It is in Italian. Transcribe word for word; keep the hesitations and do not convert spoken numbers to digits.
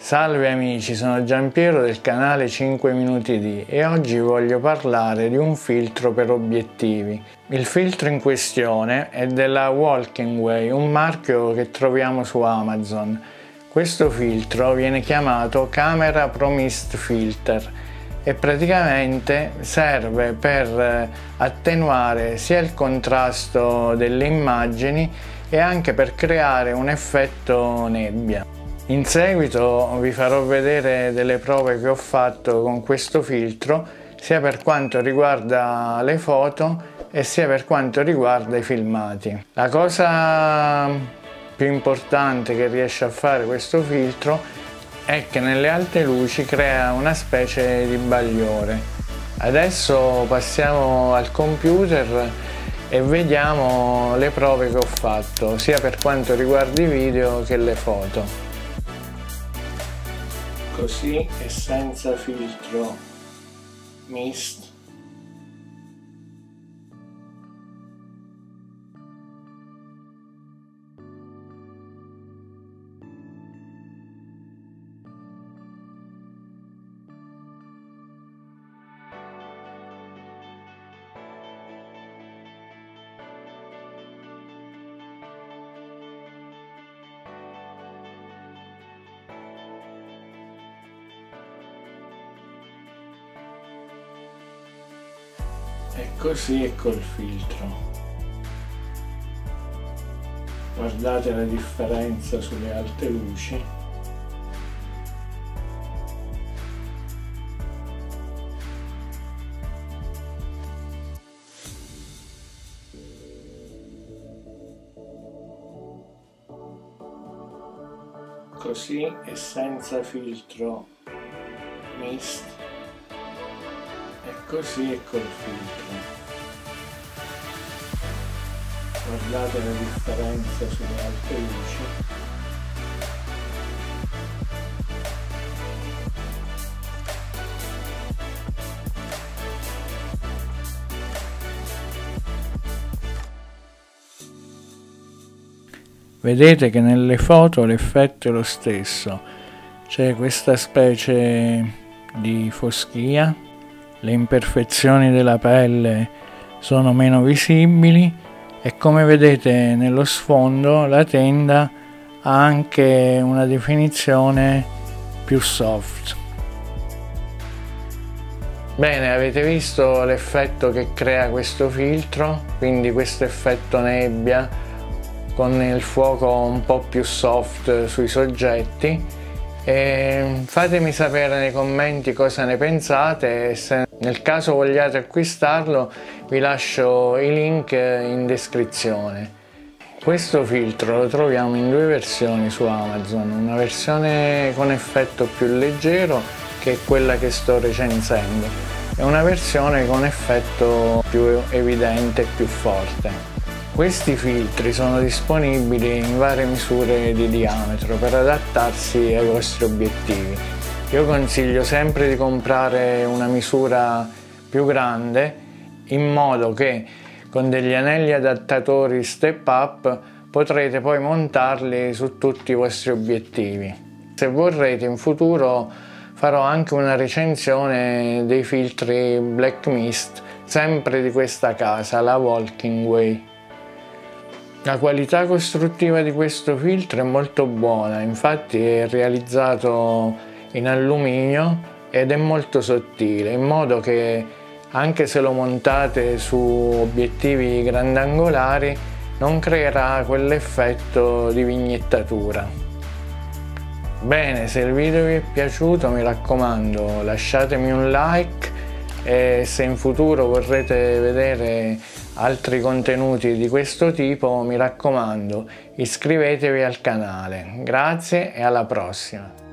Salve amici, sono Giampiero del canale cinque minuti di e oggi voglio parlare di un filtro per obiettivi. Il filtro in questione è della Walkingway, un marchio che troviamo su Amazon. Questo filtro viene chiamato Camera Pro Mist Filter e praticamente serve per attenuare sia il contrasto delle immagini e anche per creare un effetto nebbia. In seguito vi farò vedere delle prove che ho fatto con questo filtro sia per quanto riguarda le foto e sia per quanto riguarda i filmati. La cosa più importante che riesce a fare questo filtro è che nelle alte luci crea una specie di bagliore. Adesso passiamo al computer e vediamo le prove che ho fatto sia per quanto riguarda i video che le foto. Così e senza filtro mist. E così è col filtro. Guardate la differenza sulle alte luci. Così e senza filtro mist. E così è col filtro. Guardate la differenza sulle alte luci. Vedete che nelle foto l'effetto è lo stesso. C'è questa specie di foschia. Le imperfezioni della pelle sono meno visibili e come vedete nello sfondo la tenda ha anche una definizione più soft. Bene, avete visto l'effetto che crea questo filtro, quindi questo effetto nebbia con il fuoco un po' più soft sui soggetti. E fatemi sapere nei commenti cosa ne pensate e se nel caso vogliate acquistarlo vi lascio i link in descrizione. Questo filtro lo troviamo in due versioni su Amazon, una versione con effetto più leggero che è quella che sto recensendo e una versione con effetto più evidente e più forte. Questi filtri sono disponibili in varie misure di diametro per adattarsi ai vostri obiettivi. Io consiglio sempre di comprare una misura più grande in modo che con degli anelli adattatori step up potrete poi montarli su tutti i vostri obiettivi. Se vorrete in futuro farò anche una recensione dei filtri Black Mist sempre di questa casa, la Walkingway. La qualità costruttiva di questo filtro è molto buona, infatti è realizzato in alluminio ed è molto sottile, in modo che anche se lo montate su obiettivi grandangolari non creerà quell'effetto di vignettatura. Bene, se il video vi è piaciuto mi raccomando lasciatemi un like e se in futuro vorrete vedere altri contenuti di questo tipo mi raccomando iscrivetevi al canale. Grazie e alla prossima!